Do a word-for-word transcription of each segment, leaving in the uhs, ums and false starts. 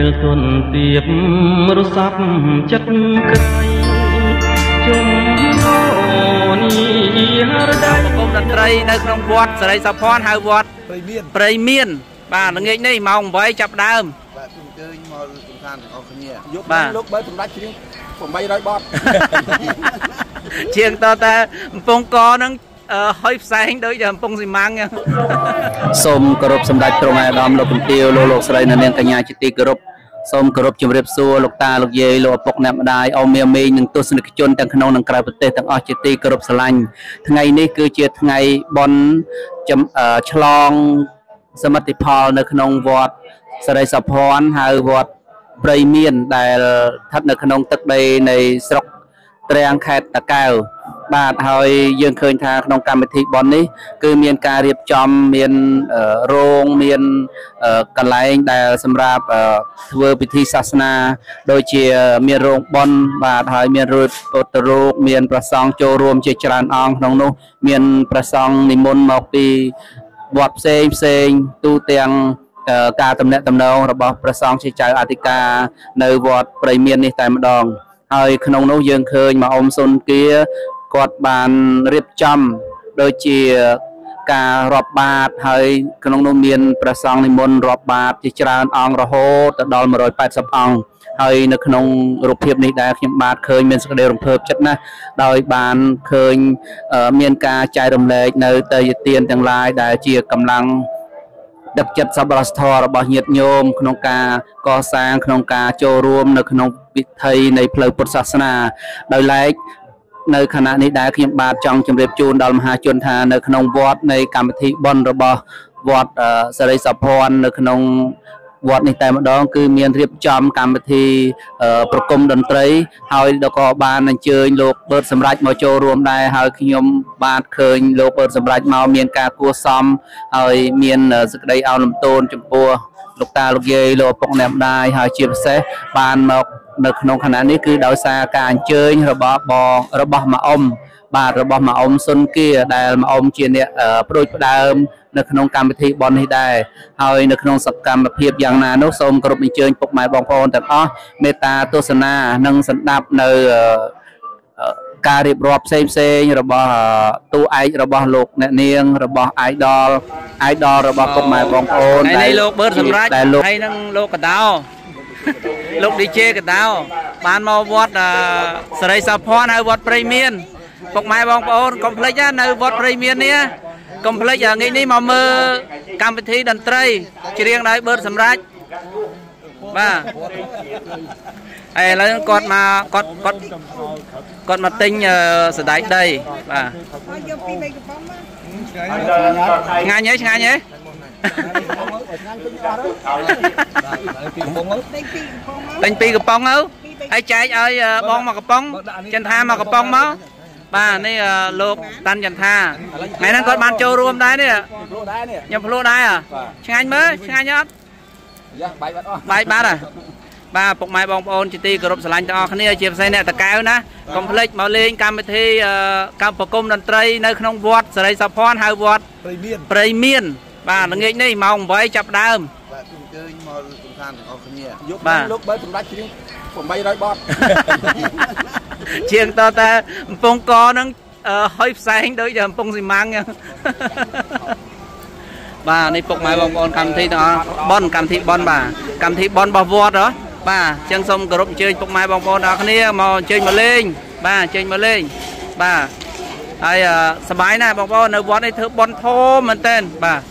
ទុនទៀបរសាប់ចិត្តក្រៃជុំនេះរដៃគុំតន្ត្រីនៅក្នុងវត្តសេរីសុភ័ណ្ឌហៅវត្តព្រៃមានបាទល្ងាចនេះម៉ោងeightចាប់ដើមបាទអញ្ជើញមកសំខាន់ទាំងអស់គ្នាយកបានលោកបើសម្ដេចជ្រៀងeight hundredបតជាងតតែកំពង់កនឹងហុយផ្សែងដូចកំពង់ស៊ីម៉ាំងសូមគោរពសម្ដេចទ្រង់អាដាមលោកជំទាវលោកលោកស្រីនៅនាងកញ្ញាជាទីគោរពសូមគោរពជម្រាបសួរលោកតាលោកយាយលោកឪពុកអ្នកម្ដាយអ៊ំមាមីងនិងទស្សនិកជនទាំងក្នុងនិងក្រៅប្រទេសទាំងអស់ជាទីគោរពស្រឡាញ់ថ្ងៃនេះគឺជាថ្ងៃបុណ្យឆ្លងសមិទ្ធផលនៅក្នុងវត្តសេរីសុភ័ណ្ឌហៅវត្តព្រៃមានដែលស្ថិតនៅក្នុងទឹកដីនៃស្រុកទ្រាំងខេត្តតាកែវបាទហើយយើងឃើញថាក្នុងកម្មវិធីបុណ្យនេះគឺមានការរៀបចំមានរោងមានកន្លែងដែលសម្រាប់ធ្វើពិធីសាសនាដូចជាមានរោងបុណ្យបាទហើយមានរូបពុទ្ធរូបមានព្រះសង្ឃចូលរួមជាច្រើនអង្គក្នុងនោះមានព្រះសង្ឃនិមន្តមកពីវត្តផ្សេងផ្សេងទូទាំងការតំណាក់តំណងរបស់ព្រះសង្ឃជាចៅអធិការនៅវត្តព្រៃមាននេះតែម្ដងហើយក្នុងនោះយើងឃើញមកអ៊ំសុនគាគាត់បានរៀបចំដូចជាការរាប់បាតហើយក្នុងនោះមានព្រះសង្ឃនិមន្តរាប់បាតជាច្រើនអង្គរហូតទៅដល់one hundred eightyអង្គហើយនៅក្នុងរូបភាពនេះដែរខ្ញុំបាទឃើញមានសេចក្តីរំភើបចិត្តណាស់ដោយបានឃើញមានការចែករំលែកនៅទៅយទានទាំងឡាយដែលជាកម្លាំងដឹកចិត្តសប្បុរសធម៌របស់ញាតិញោមក្នុងការកសាងក្នុងការចូលរួមនៅក្នុងពិធីនៃផ្លូវពុទ្ធសាសនាដោយឡែកនៅខណៈនេះដែរខ្ញុំបាទចង់ជម្រាបជូនដល់មហាជនថានៅក្នុងវត្តនៃកម្មវិធីបុណ្យរបស់វត្តសេរីសុភ័ណ្ឌនៅក្នុងវត្តនេះតែម្ដងគឺមានរៀបចំកម្មវិធីប្រគំតន្ត្រីហើយដល់ក៏បានអញ្ជើញលោកបឺតសម្រេចមកចូលរួមដែរហើយខ្ញុំបាទឃើញលោកបឺតសម្រេចមកមានការគួសមហើយមានសេចក្តីអោនលំទោនចំពោះលោកតាលោកយាយលោកឪពុកអ្នកម្ដាយហើយជាពិសេសបានមកនៅក្នុងខណៈនេះគឺដោយសារការអញ្ជើញរបស់បងរបស់ម៉ាអ៊ុំបាទរបស់ម៉ាអ៊ុំសុនគាដែលម៉ាអ៊ុំជាអ្នកប្រួយផ្ដើមនៅក្នុងកម្មវិធីបុណ្យនេះដែរហើយនៅក្នុងសកម្មភាពយ៉ាងណានោះសូមគោរពអញ្ជើញពុកម៉ែបងប្អូនទាំងអស់មេត្តាទស្សនានិងសន្តាប់នៅការរៀបរាប់ផ្សេងផ្សេងរបស់តួឯករបស់លោកអ្នកនាងរបស់ idol idol របស់ពុកម៉ែបងប្អូនដែលលោកបឺតសម្រាប់ហើយនឹងលោកកដោលោក ឌី ជេ កដោបានមកវត្តសេរីសុភ័ណ្ឌហើយវត្តព្រៃមានពុកម៉ែបងប្អូនកុំភ្លេចណានៅវត្តព្រៃមាននេះកុំភ្លេចថ្ងៃនេះមកមើលកម្មវិធីតន្ត្រីច្រៀងដោយបឺតសម្រាប់បាទហើយឥឡូវគាត់មកគាត់គាត់គាត់មកទិញសណ្តែកដីបាទយកពីបីកំប៉ុងមកឆ្ងាញ់ហ៎ឆ្ងាញ់ហ៎ទិញពីកំប៉ុងទៅហើយចែកឲ្យបងមកកំប៉ុងចន្ទថាមកកំប៉ុងមកបាទនេះលោកតាន់ចន្ទថាថ្ងៃហ្នឹងគាត់បានចូលរួមដែរនេះខ្ញុំភ្លក់ដែរឆ្ងាញ់មើលឆ្ងាញ់អត់បាយបាត់អស់បាយបាត់ហ៎បាទពុកម៉ែបងប្អូនជាទីគោរពស្រឡាញ់ទាំងអស់គ្នាជាពិសេសអ្នកតកែវណាកុំភ្លេចមកលេងកម្មវិធីកម្មប្រគំតន្ត្រីនៅក្នុងវត្តសេរីសុភ័ណ្ឌហៅវត្តព្រៃមានបាទល្ងាចនេះម៉ោងeightចាប់ដើមបាទអញ្ជើញមកសំខាន់ទាំងអស់គ្នាយកបានលោកបើសម្ដេចជ្រៀងeight hundredបតជាងតតែកំពង់កនឹងហុយផ្សែងដូចកំពង់ស៊ីម៉ាំងបាទនេះពុកម៉ែបងប្អូនកម្មវិធីទាំងអស់បុណ្យកម្មវិធីបុណ្យបាទកម្មវិធីបុណ្យរបស់វត្តហ៎បាទអញ្ចឹងសូមគោរពអញ្ជើញពុកម៉ែបងប្អូនទាំងអស់គ្នាមកអញ្ជើញមកលេងបាទអញ្ជើញមកលេងបាទហើយសប្បាយណាស់បងប្អូននៅវត្តនេះធ្វើបុណ្យធំមែនទែនបាទ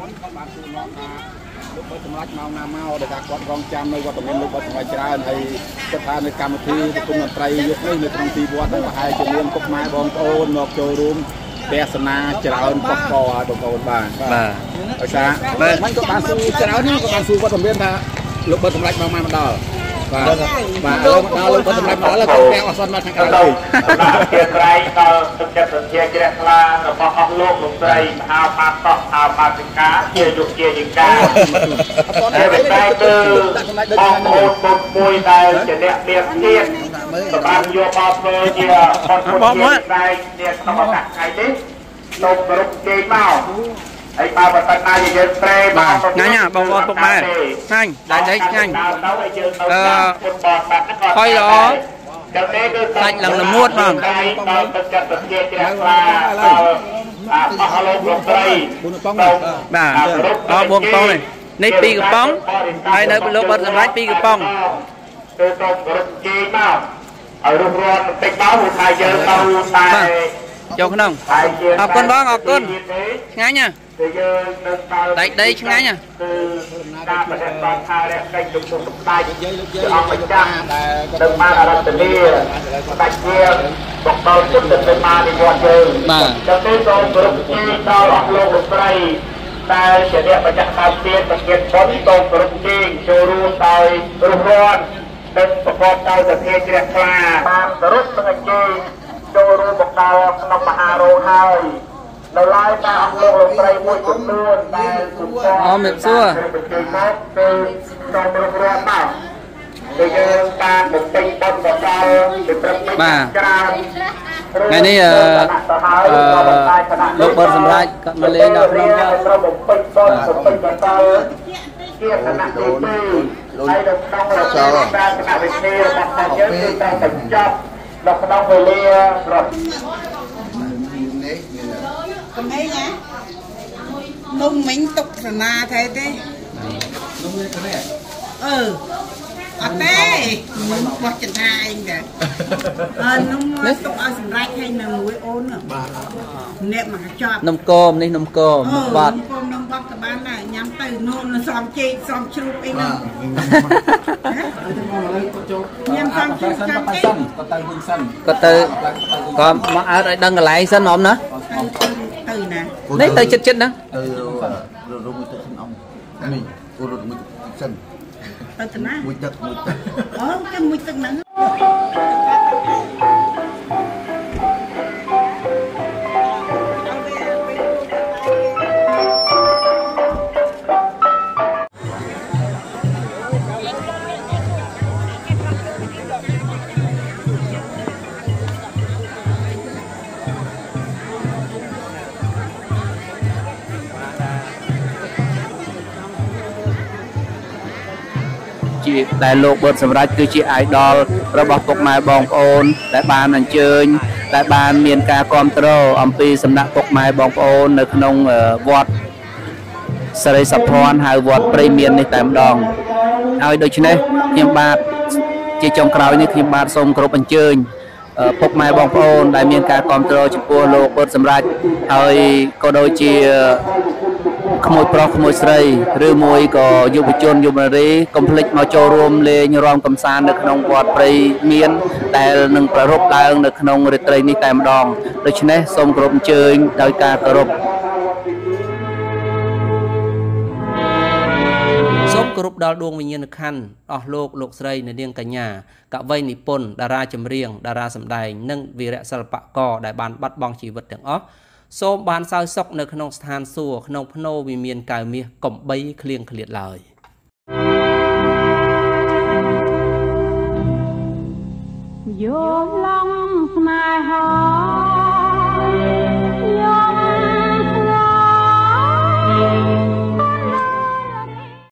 សម្រាប់មកណាមកដែលថាគាត់រងចាំនៅវត្តមានលោកបាត់សម្រាប់ច្រើនហើយគាត់ថានៅកម្មវិធីប្រគំតន្ត្រីយុគនេះនៅក្នុងទីវត្តហ្នឹងប្រហែលជាមានពុកម៉ែបងប្អូនមកចូលរួមទេសនាច្រើនកកកឲ្យបងប្អូនបាទបាទដោយសារមិនក៏បានសួរច្រើនហ្នឹងក៏បានសួរគាត់សម្រាប់ថាលោកបាត់សម្រាប់មកមកដល់បាទបាទឥឡូវមកដល់លោកបាត់សម្រាប់មកដល់គាត់ទាំងអស់សន្មតខាងក្រៅនេះជាក្រែងដល់ទឹកចិត្តសន្តិជ្រះថ្លារបស់អស់លោកលោកស្រីមហាបាតកោមហាបាតិកាជាយុគជាយិកាហើយតែគឺបងប្អូនពុកមួយដែលជាអ្នកមានទៀតសម្រាប់យកមកធ្វើជាបុណ្យពុទ្ធជាតែអ្នកក្នុងឱកាសថ្ងៃនេះលោកគ្រប់ជេកមកហើយបើបើតានិយាយប្រេបាទញ៉ាញ៉ាបងប្អូនពុកម៉ែឆ្ងាញ់ដែរដែរឆ្ងាញ់អឺហុយល្អសាច់ឡើងល្មួតហ្មងដល់ទឹកចិត្តទៅជាជ្រះថ្លាដល់អស់លោកលោកស្រីបាទអរបងប្អូននេះពីរកំប៉ុងហើយនៅលោកបិទសម្រាប់ពីរកំប៉ុងគឺទៅរត់ជេរមកឲ្យរស់រាន់បន្តិចមកព្រោះថាយើងទៅតែចូលក្នុងអរគុណបងអរគុណឆ្ងាញ់ណាដៃដីឆ្ងាញ់ណាគឺការបដិបត្តិថារកកិច្ចជំនុំសម្ដេចអង្គម្ចាស់នឹងបានអរតនីស្ដេចជាបកលពុទ្ធទៅបាននិវត្តយើងបាទដល់ពេលសូមគោរពជេរដល់អស់លោកលោកស្រីដែលជាអ្នកបច្ចៈតាមទៀតប្រគិតបុណ្យសូមគោរពជេរចូលរួមដោយរស់រាន់និងប្រកបដោយសទ្ធាជ្រះថ្លាបានគោរពនិងអញ្ជើញចូលរួមមកដល់ក្នុងមហារោងហើយនៅឡើយតែអង្គលោកលោកស្រីមួយចំនួនដែលជំទាស់អមសួរគឺមកគឺសូមរស់រាន់មកគឺយើងតាមបំពេញបុណ្យបដល់ពីព្រឹកនេះច្រើនថ្ងៃនេះអឺលោកបនសម្រាប់ក៏មកលេងដល់ក្នុងក៏ត្រូវបំពេញបុណ្យបំពេញបដល់ជាគណៈទីពីរហើយនៅក្នុងរចនាការគណៈវិទ្យារបស់តែយើងគឺតែបញ្ចប់នៅក្នុងវេលារត់នេះកំហែងណានំមិញទុកសនាថែទេនំនេះទេអឺអត់ទេនំបោះចន្ទាឯងដែរអឺនំទុកឲ្យសម្រាប់ឲ្យនៅមួយអូនបាទអ្នកមកចប់នំគមនេះនំគមបាត់នំគមនំបាត់ក៏បានដែរញ៉ាំទៅនោមសំជេកសំជ្រូកអីហ្នឹងញ៉ាំសំជ្រូកចាំទេក៏ទៅវិញសិនក៏ទៅក៏មកអើឲ្យដឹងកន្លែងសិនអមណាទៅណានេះទៅចិត្តចិត្តហ្នឹងទៅរត់មួយទឹកខ្ញុំអមនេះគូរត់មួយទឹកសិនទៅទៅណាមួយទឹកមួយទឹកអូចាំមួយទឹកហ្នឹងដែលលោកបិទសម្រាប់គឺជា idol របស់ពុកម៉ែបងប្អូនដែលបានអញ្ជើញដែលបានមានការគ្រប់គ្រងអំពីសំណាក់ពុកម៉ែបងប្អូននៅក្នុងវត្តសិរីសភ័ណ្ឌហៅវត្តព្រៃមាននេះតែម្ដងហើយដូច្នេះខ្ញុំបាទជាចុងក្រោយនេះខ្ញុំបាទសូមគោរពអញ្ជើញពុកម៉ែបងប្អូនដែលមានការគ្រប់គ្រងចំពោះលោកបិទសម្រាប់ហើយក៏ដូចជាក្មួយប្រុសក្មួយស្រីឬមួយក៏យុវជនយុវនារីកុំភ្លេចមកចូលរួមលេងរាំកម្សាន្តនៅក្នុងវត្តព្រៃមានដែលនឹងប្រារព្ធឡើងនៅក្នុងរាត្រីនេះតែម្ដងដូច្នេះសូមគោរពអញ្ជើញដោយការគោរពសូមគោរពដល់ដួងវិញ្ញាណក្ខន្ធអស់លោកលោកស្រីនៅនាងកញ្ញាកវីនិពន្ធតារាចម្រៀងតារាសម្ដែងនិងវីរៈសិល្បករដែលបានបាត់បង់ជីវិតទាំងអស់សូមបានសោយសុខនៅក្នុងស្ថានសួគ៌ក្នុងភ្នោវិមានកៅមាសកំបីឃ្លៀងឃ្លាតឡើយ